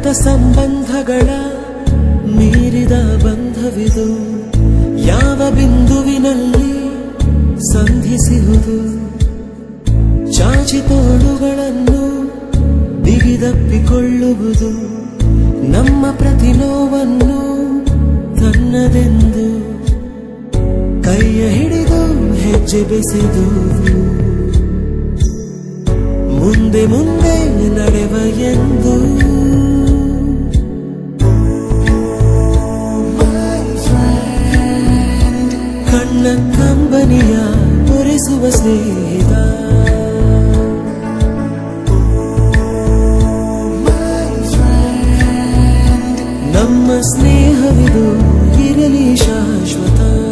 ರಕ್ತ ಸಂಬಂಧಗಳ ಮೀರಿದ ಬಂಧವಿದು ಯಾವ ಬಿಂದುವಿನಲ್ಲಿ ಸಂಧಿಸುವುದು ಚಾಚಿ ತೋಳುಗಳನ್ನು ಬಿಗಿದಪ್ಪಿಕೊಳ್ಳುವುದು ನಮ್ಮ ಪ್ರತಿ ನೋವನ್ನು ತನ್ನದೆಂದು ಕೈಯ ಹಿಡಿದು ಹೆಜ್ಜೆ ಬೆಸೆದು ಮುಂದೆ ಮುಂದೆ ನಡೆವ ಎಂದು ಕಣ್ಣ ಕಂಬನಿಯ ಒರೆಸುವ ಸ್ನೇಹಿತ ನಮ್ಮ ಸ್ನೇಹವಿದು ಇರಲಿ ಶಾಶ್ವತ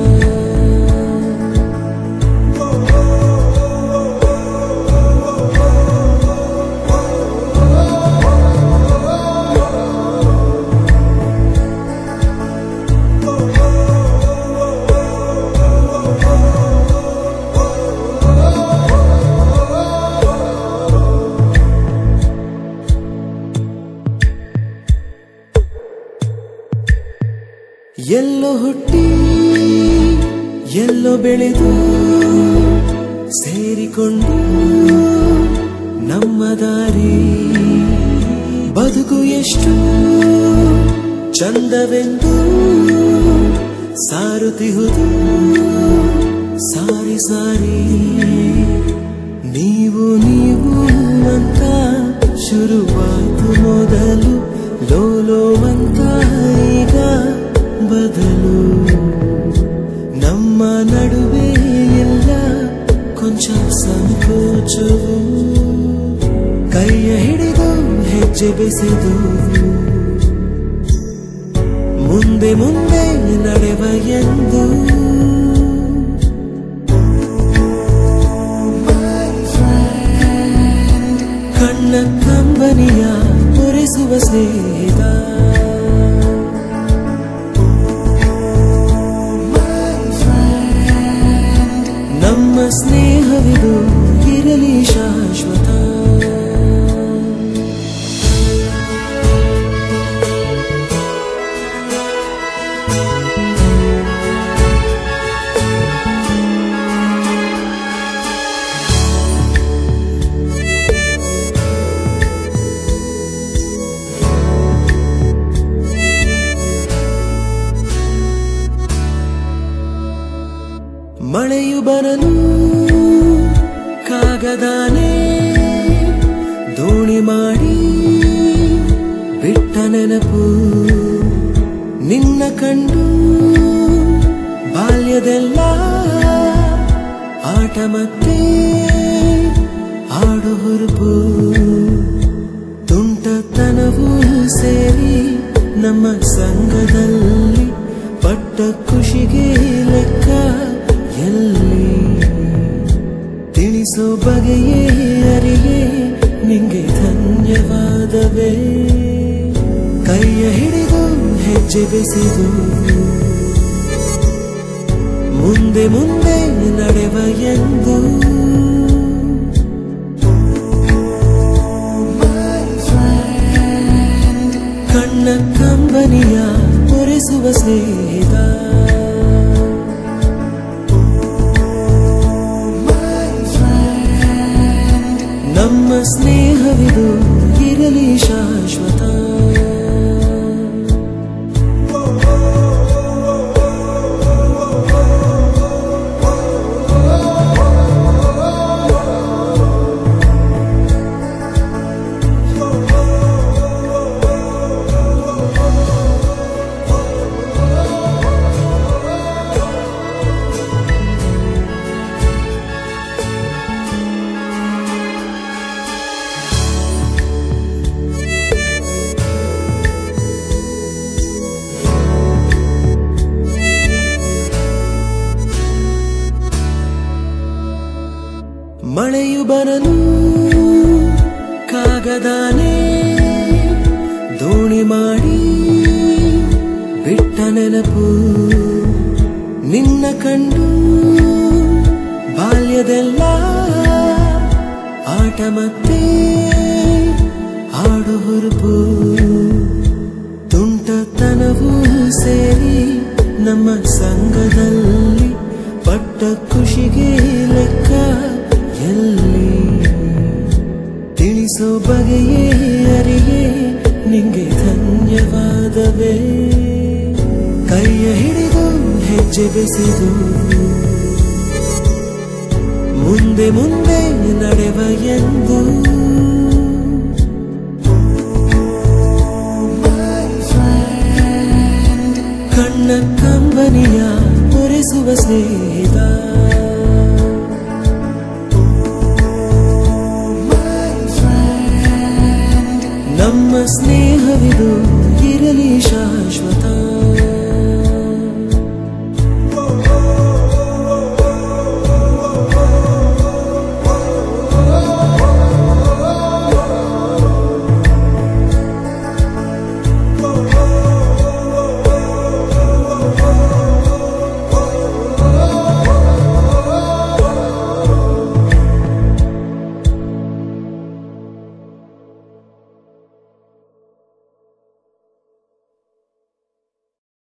ಎಲ್ಲೋ ಹುಟ್ಟಿ ಎಲ್ಲೋ ಬೆಳೆದು ಸೇರಿಕೊಂಡು ನಮ್ಮ ದಾರಿ ಬದುಕು ಎಷ್ಟು ಚಂದವೆಂದು ಸಾರುತ್ತಿಹುದು ಸಾರಿ ಸಾರಿ ನೀವು ನೀವು ಅಂತ ಶುರುವಾಯ್ತು ಮೊದಲು ಲೋಲೋ ಅಂತ ಈಗ ಬದಲು ನಮ್ಮ ನಡುವೆ ಎಲ್ಲ ಕೊಂಚ ಸಂಕೋಚವು ಕೈಯ ಹಿಡಿದು ಹೆಜ್ಜೆ ಬೆಸೆದು ಮುಂದೆ ಮುಂದೆ ನಡೆವ ಎಂದು ಕಣ್ಣ ಕಂಬನಿಯ ಒರೆಸುವ ಸ್ನೇಹಿತ ನಮ್ಮ ಸ್ನೇಹವಿದು ಇರಲಿ ಶಾಶ್ವತ ಮಳೆಯು ಬರಲು ಕಾಗದಾನೆ ದೋಣಿ ಮಾಡಿ ಬಿಟ್ಟ ನೆನಪು ನಿನ್ನ ಕಂಡು ಬಾಲ್ಯದೆಲ್ಲ ಆಟ ಮತ್ತೆ ಆಡು ಹುರುಪು ತುಂಟತನವೂ ಸೇರಿ ನಮ್ಮ ಸಂಘದಲ್ಲಿ ಪಟ್ಟ ಖುಷಿಗೆ ಲೆಕ್ಕ ಎಲ್ಲಿ ತಿಳಿಸೋ ಬಗೆಯೇ ಅರಿಯೇ ನಿಂಗೆ ಧನ್ಯವಾದವೇ ಕೈಯ ಹಿಡಿದು ಹೆಜ್ಜೆ ಬೆಸೆದು ಮುಂದೆ ಮುಂದೆ ನಡೆವ ಎಂದು ಕಣ್ಣ ಕಂಬನಿಯ ಒರೆಸುವ ಸ್ನೇಹಿತ ನಮ್ಮ ಸ್ನೇಹವಿದು ಇರಲಿ ಶಾಶ್ವತ ಮಳೆಯು ಬರಲು ಕಾಗದಾನೆ ದೋಣಿ ಮಾಡಿ ಬಿಟ್ಟ ನೆನಪು ನಿನ್ನ ಕಂಡು ಬಾಲ್ಯದೆಲ್ಲ ಆಟ ಮತ್ತೆ ಕಾಪಾಡು ಹುರುಪು ತುಂಟತನವೂ ಸೇರಿ ನಮ್ಮ ಸಂಘದಲ್ಲಿ ಪಟ್ಟ ಖುಷಿಗೆ ಲೆಕ್ಕ ಎಲ್ಲಿ ತಿಳಿಸೋ ಬಗೆಯೇ ಅರಿಯೇ ನಿಂಗೆ ಧನ್ಯವಾದವೇ ಕೈಯ ಹಿಡಿದು ಹೆಜ್ಜೆ ಬೆಸೆದು ಮುಂದೆ ಮುಂದೆ ನಡೆವ ಎಂದು ಕಣ್ಣ ಕಂಬನಿಯ ಒರೆಸುವ ಸ್ನೇಹಿತ ನಮ್ಮ ಸ್ನೇಹವಿದು ಇರಲಿ ಶಾಶ್ವತ